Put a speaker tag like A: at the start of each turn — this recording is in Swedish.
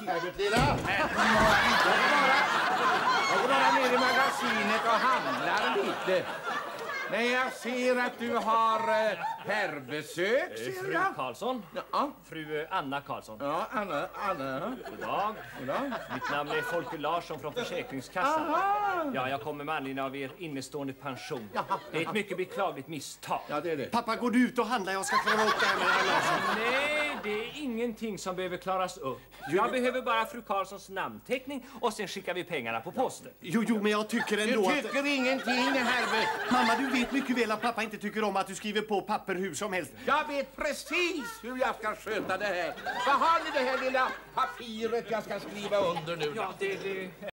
A: Herbert, lilla. Jag går bara ner i magasinet och handlar lite. Men jag ser att du har herrbesök, ser
B: Fru
A: jag.
B: Karlsson.
A: Ja.
B: Fru Anna Karlsson.
A: Ja, Anna.
B: God dag.
A: God dag.
B: Mitt namn är Folke Larsson från Försäkringskassan.
A: Aha.
B: Ja, jag kommer med anledning av er innestående pension. Det är ett mycket beklagligt misstag.
A: Ja, det är det.
C: Pappa, går du ut och handlar? Jag ska klara upp det här med herr Larsson.
B: Nej, det är ingenting som behöver klaras upp. Jag behöver bara fru Karlssons namnteckning och sen skickar vi pengarna på posten.
C: Jo, men jag tycker ändå
A: Du tycker ingenting, Herbert.
C: Mamma, du vet mycket väl att pappa inte tycker om att du skriver på papper hur som helst.
A: Jag vet precis hur jag ska sköta det här. Vad har ni det här lilla papiret jag ska skriva under nu?
B: Ja, det